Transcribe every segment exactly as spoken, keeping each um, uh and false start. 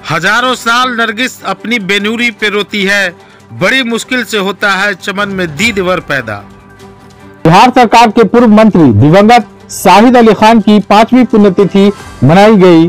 हजारों साल नरगिस अपनी बेनूरी पे रोती है, बड़ी मुश्किल से होता है चमन में दीदवर पैदा। बिहार सरकार के पूर्व मंत्री दिवंगत शाहिद अली खान की पांचवी पुण्यतिथि मनाई गई।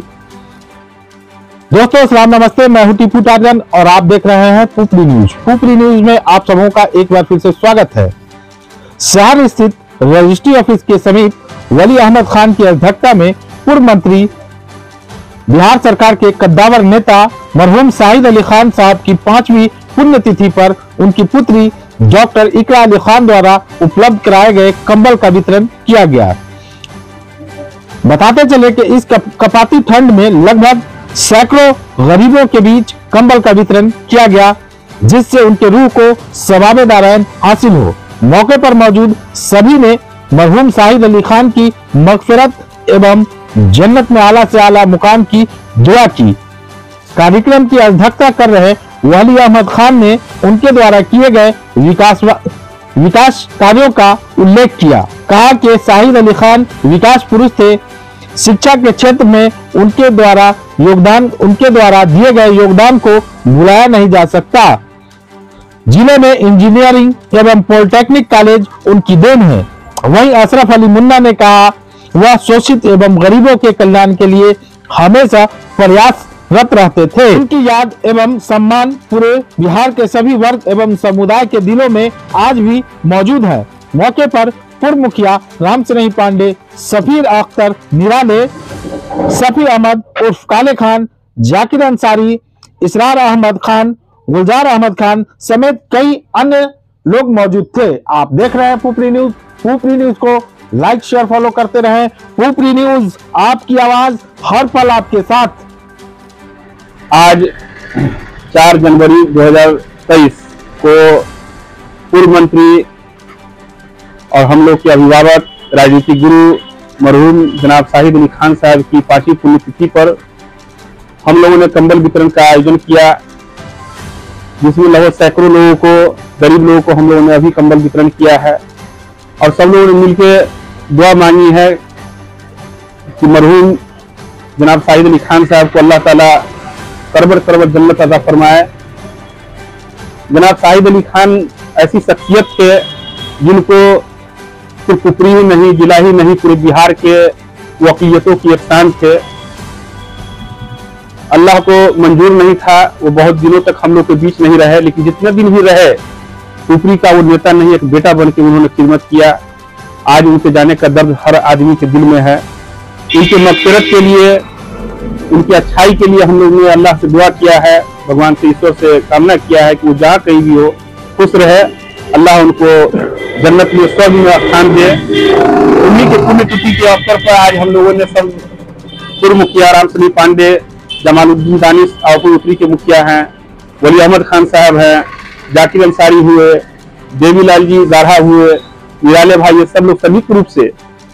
दोस्तों सलाम नमस्ते, मैं हूं टीपू टार्जन और आप देख रहे हैं पुपरी न्यूज। पुपरी न्यूज में आप सबों का एक बार फिर से स्वागत है। शहर स्थित रजिस्ट्री ऑफिस के समीप वली अहमद खान की अध्यक्षता में पूर्व मंत्री बिहार सरकार के कद्दावर नेता मरहूम शाहिद अली खान साहब की पांचवी पुण्यतिथि पर उनकी पुत्री डॉक्टर इकरा अली खान द्वारा उपलब्ध कराए गए कंबल का वितरण किया गया। बताते चले कि इस कपाती ठंड में लगभग सैकड़ों गरीबों के बीच कंबल का वितरण किया गया, जिससे उनके रूह को सवाबे दारैन हासिल हो। मौके पर मौजूद सभी ने मरहूम शाहिद अली खान की मगफिरत एवं जन्नत में आला से आला मुकाम की दुआ की। कार्यक्रम की अध्यक्षता कर रहे वली अहमद खान ने उनके द्वारा किए गए विकास विकास कार्यों का उल्लेख किया। कहा कि शाहिद अली खान विकास पुरुष थे। शिक्षा के क्षेत्र में उनके द्वारा योगदान उनके द्वारा दिए गए योगदान को भुलाया नहीं जा सकता। जिले में इंजीनियरिंग एवं पॉलिटेक्निक कॉलेज उनकी देन है। वहीं अशरफ अली मुन्ना ने कहा वह शोषित एवं गरीबों के कल्याण के लिए हमेशा प्रयासरत रहते थे। उनकी याद एवं सम्मान पूरे बिहार के सभी वर्ग एवं समुदाय के दिलों में आज भी मौजूद है। मौके पर पूर्व मुखिया राम सिंह पांडे, सफीर अख्तर निराले, सफी अहमद उर्फ काले खान, जाकिर अंसारी, इसरार अहमद खान, गुलजार अहमद खान समेत कई अन्य लोग मौजूद थे। आप देख रहे हैं पुपरी न्यूज। पुपरी न्यूज को लाइक शेयर फॉलो करते रहें। पुपरी न्यूज, आपकी आवाज हर पल आपके साथ। आज चार जनवरी दो हज़ार तेईस को पूर्व मंत्री और हम लोग के अभिभावक राजनीतिक गुरु मरहूम जनाब शाहिद अली खान साहब की पांचवी पुण्यतिथि पर हम लोगों ने कंबल वितरण का आयोजन किया, जिसमें लगभग सैकड़ों लोगों को, गरीब लोगों को हम लोगों ने अभी कंबल वितरण किया है। और सब लोगों ने मिलकर दुआ मांगी है कि मरहूम जनाब शाहिद अली खान साहब को अल्लाह ताला करबर करबर जन्नत अता फरमाए। जनाब शाहिद अली खान ऐसी शख्सियत थे जिनको सिर्फ पुपरी ही नहीं, जिला ही नहीं, पूरे बिहार के वकीयतों की एक शान थे। अल्लाह को मंजूर नहीं था वो बहुत दिनों तक हम लोग के बीच नहीं रहे, लेकिन जितने दिन भी रहे पुपरी का वो नेता नहीं, एक बेटा बन के उन्होंने खिदमत किया। आज उनके जाने का दर्द हर आदमी के दिल में है। उनके मग़फ़िरत के लिए, उनकी अच्छाई के लिए हम लोगों ने अल्लाह से दुआ किया है, भगवान से, ईश्वर से कामना किया है कि वो जहाँ कहीं भी हो खुश रहे, अल्लाह उनको जन्नत में स्वर्ग में स्थान दे। उन्हीं के पुण्यतिथि के अवसर पर आज हम लोगों ने सब पूर्व मुखिया राम सिंह पांडे, जमालुद्दीन दानिश आवपुर के मुखिया हैं, वली अहमद खान साहब हैं, जाकिर अंसारी हुए, देवीलाल जी दाढ़ा हुए, निराले भाई, ये सब लोग संयुक्त रूप से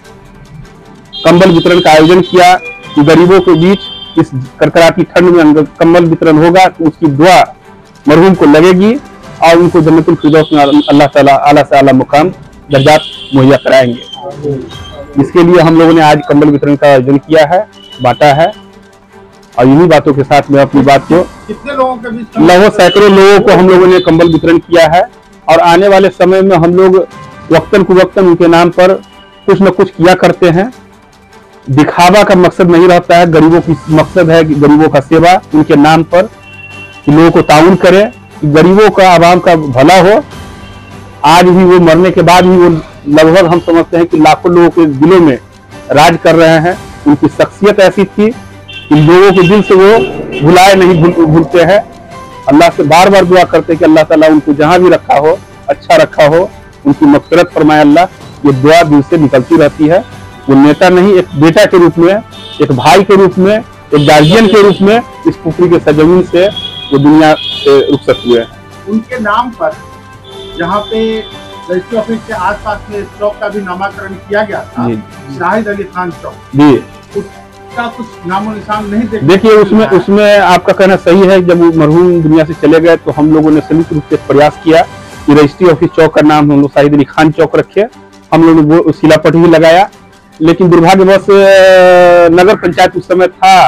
कंबल वितरण का आयोजन किया कि गरीबों के बीच इस करकराती ठंड में कंबल वितरण होगा तो उसकी दुआ मरहूम को लगेगी और उनको जन्नतुल फिरदौस में अल्लाह ताला आला से आला मुकाम दर्जात मुहैया कराएंगे। इसके लिए हम लोगों ने आज कंबल वितरण का आयोजन किया है, बांटा है। और इन्हीं बातों के साथ मैं अपनी बात को, कितने लोगों के बीच? लगभग सैकड़ों लोगों को हम लोगों ने कंबल वितरण किया है। और आने वाले समय में हम लोग वक्तन कुवक्तन उनके नाम पर कुछ न कुछ किया करते हैं। दिखावा का मकसद नहीं रहता है, गरीबों की मकसद है कि गरीबों का सेवा उनके नाम पर, कि लोगों को ताउन करे, कि गरीबों का, आवाम का भला हो। आज भी वो मरने के बाद भी वो लगभग हम समझते हैं कि लाखों लोगों के दिलों में राज कर रहे हैं। उनकी शख्सियत ऐसी थी कि लोगों के दिल से वो भुलाए नहीं, भूल, भूलते हैं। अल्लाह से बार बार दुआ करते कि अल्लाह ताला उनको जहां भी रखा हो अच्छा रखा हो, उनकी मग़फ़िरत फरमाए अल्लाह। ये दुआ दिल से निकलती रहती है। वो नेता नहीं, एक बेटा के रूप में, एक भाई के रूप में, एक गार्जियन के रूप में इस पुपरी के सरजमीन से वो दुनिया से रुखसत हुए। उनके नाम पर जहाँ पे रजिस्ट्री ऑफिस के आसपास में इस चौक का भी नामकरण किया गया था, शाहिद अली खान चौक जी, उसका कुछ नामो निशान नहीं देखा। देखिए उसमें उसमें आपका कहना सही है। जब वो मरहूम दुनिया से चले गए तो हम लोगों ने संयुक्त रूप से प्रयास किया कि रजिस्ट्री ऑफिस चौक का नाम हम लोग शाहिद अली खान चौक रखे। हम लोगों ने वो शिलापट भी लगाया, लेकिन दुर्भाग्यवश नगर पंचायत उस समय था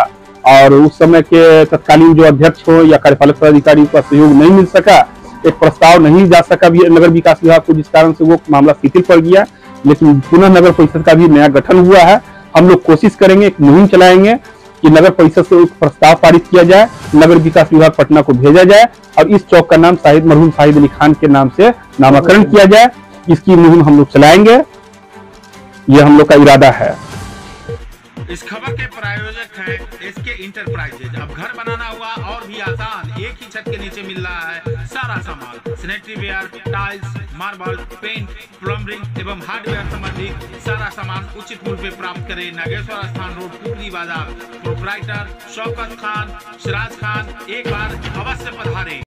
और उस समय के तत्कालीन जो अध्यक्ष हो या कार्यपालक पदाधिकारी का सहयोग नहीं मिल सका, एक प्रस्ताव नहीं जा सका भी नगर विकास विभाग को, जिस कारण से वो मामला शिथिल पड़ गया। लेकिन पुनः नगर परिषद का भी नया गठन हुआ है। हम लोग कोशिश करेंगे, एक मुहिम चलाएंगे कि नगर परिषद से एक प्रस्ताव पारित किया जाए, नगर विकास विभाग पटना को भेजा जाए और इस चौक का नाम शाहिद मरहूम शाहिद अली खान के नाम से नामकरण किया जाए। इसकी मुहिम हम लोग चलाएंगे, ये हम लोग का इरादा है। इस खबर के प्रायोजक हैं एसके इंटरप्राइजेज। अब घर बनाना हुआ और भी आसान, एक ही छत के नीचे मिल रहा है सारा सामान, sanitary ware, tiles, marble, paint, plumbing एवं हार्डवेयर संबंधित सारा सामान उचित मूल्य पे प्राप्त करें। नागेश्वर स्थान रोड, टुकड़ी बाजार। प्रोप्राइटर शौकत खान, सिराज खान, एक बार अवश्य पधारें।